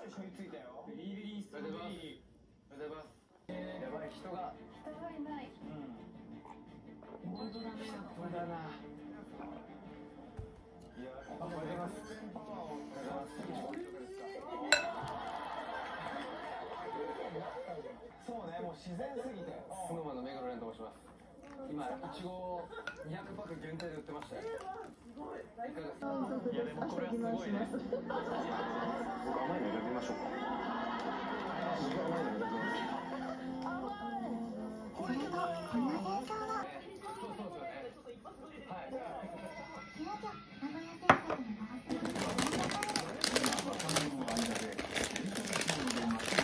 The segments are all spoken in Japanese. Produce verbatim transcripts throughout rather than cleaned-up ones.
しょいついたよ。 ビリビリストビリ。おはようございます。やばい、人が人がいない。 うん。本当だね、これだな。いや、おはようございます。パワーをおはようございます。 そうね、もう自然すぎて。 スノーマンの目黒蓮と申します。今、いちごにひゃくパック限定で売ってましたよ。いかがですか？いや、でもこれはすごいね。僕甘いのいただきましょうか。僕甘いのいただきます。 これとこんな戦争はそうそうですよね。はい。 気持ちは名古屋戦争に回っている若者の間でエリザベスモードで街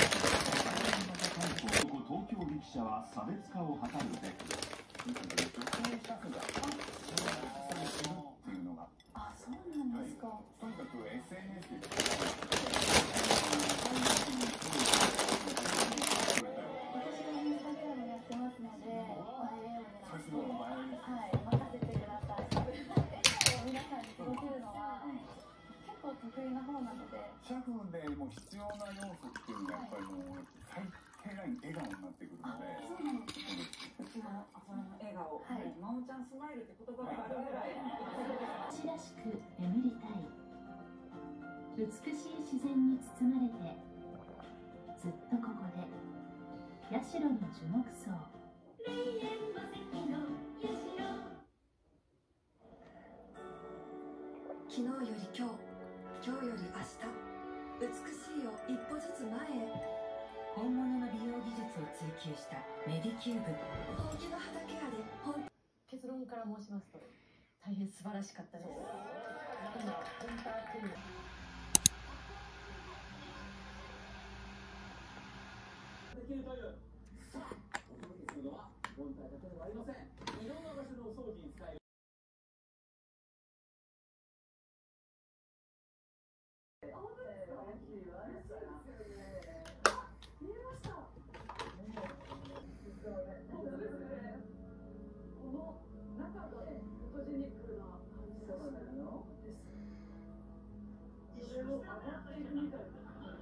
を展開東京力車は差別化を図るべく女性スタッフがたくさんいるっていうのが、 あ、そうなんですか。 とにかく エスエヌエス で私がインスタグラムやってますので、映えをさすがお前にはい、任せてください。皆さんに届けるのは結構得意な方なので。 シャフでもう必要な要素っていうのはやっぱりもう最低ライン笑顔になってくるので。 そうなんです。 うちのその笑顔、はい、まおちゃんスマイルって言葉があるぐらい。 私らしく眠りたい。美しい自然に包まれて、ずっとここで。ヤシロの樹木葬。 昨日より今日、今日より明日、美しいを一歩ずつ前へ。 本物の美容技術を追求したメディキューブ。 本気の畑屋で本結論から申しますと大変素晴らしかったです。今エンターテインメントできるという。さあ、お届けするのは本体だけではありません。いろんな場所のお掃除に使える。 見えました。この中がフォトジェニックな感じです。それを上がっていくみたいな。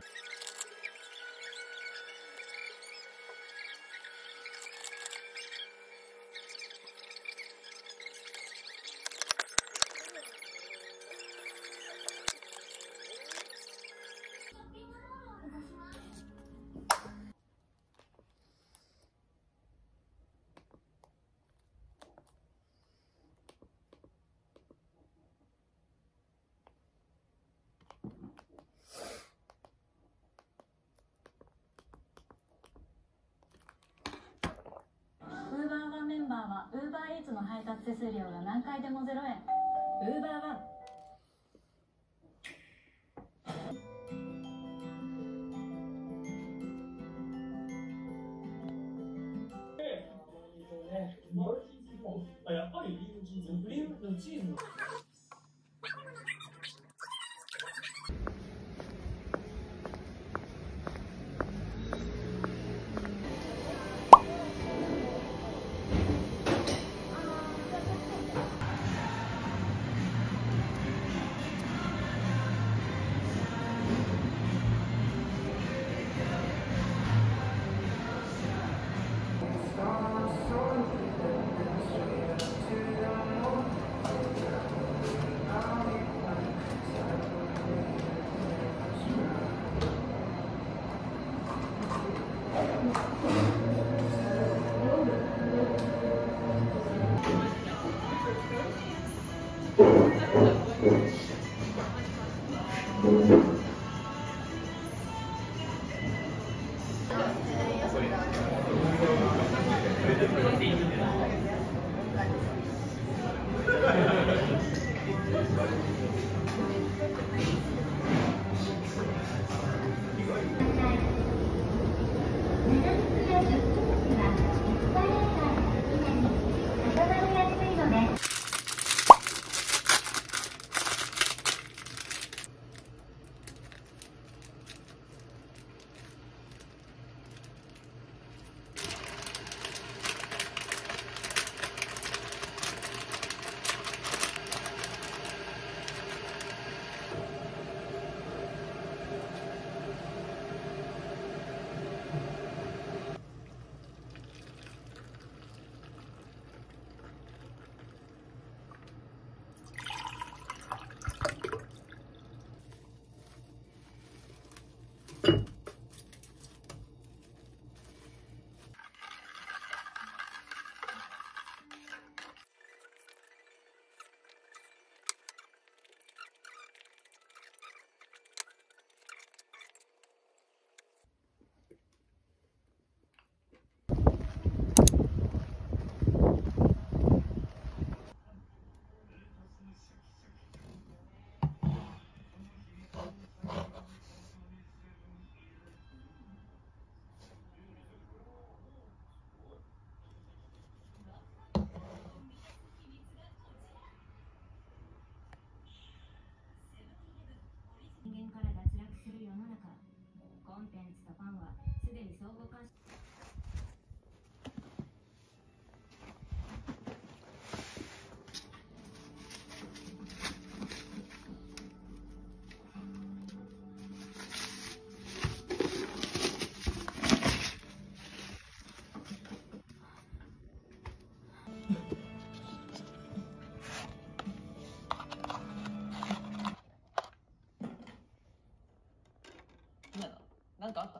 ウーバーワンメンバーはウーバーイーツの配達手数料が何回でもゼロえん。ウーバーワン。 やっぱりクリームチーズ、クリームチーズのなんかあった。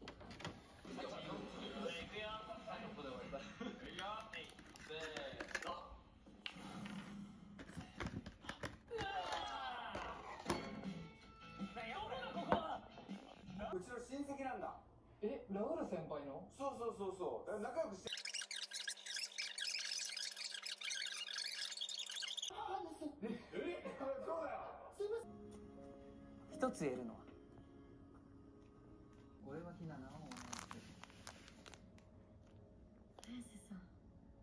うちの親戚なんだ。 え、ラウール先輩の？ そうそうそうそう。だから仲良くして。え、え、そうだよ。 一つ言えるのは。 俺はひななを応援してる。早瀬さん。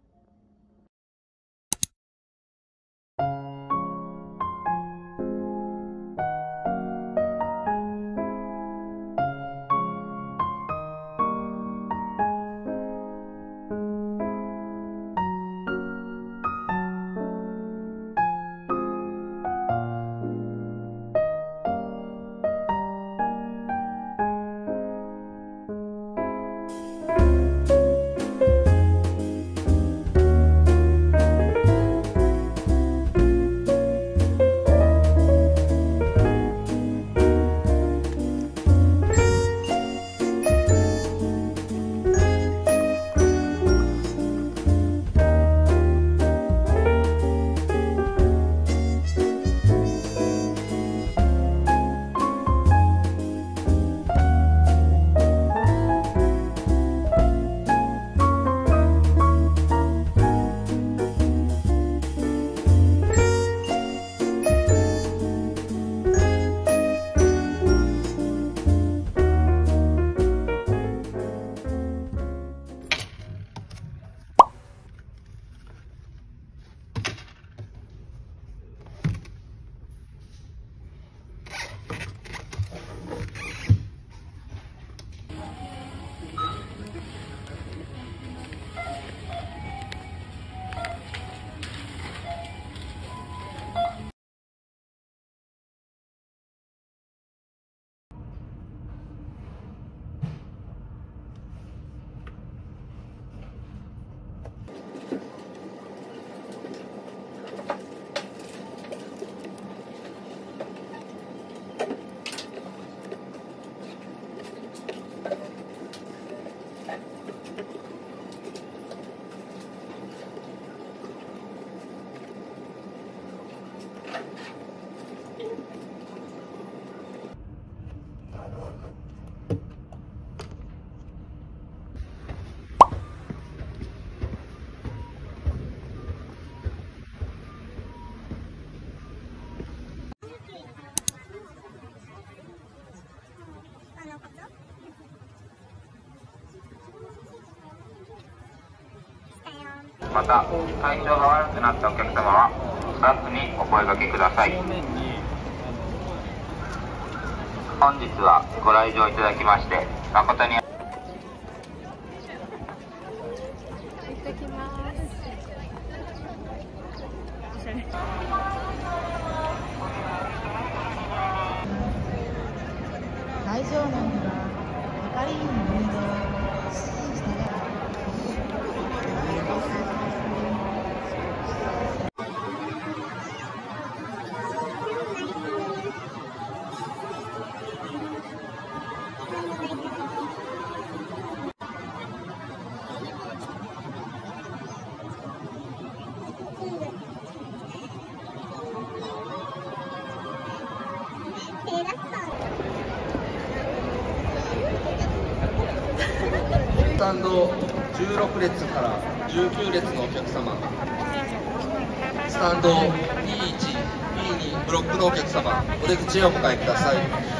また体調が悪くなったお客様はスタッフにお声掛けください。本日はご来場いただきまして誠に行ってきます。 会場内には係員の誘導を指示しながらスタンドじゅうろく列からじゅうきゅう列のお客様、スタンドビーワン、ビーツーブロックのお客様、お出口へお迎えください。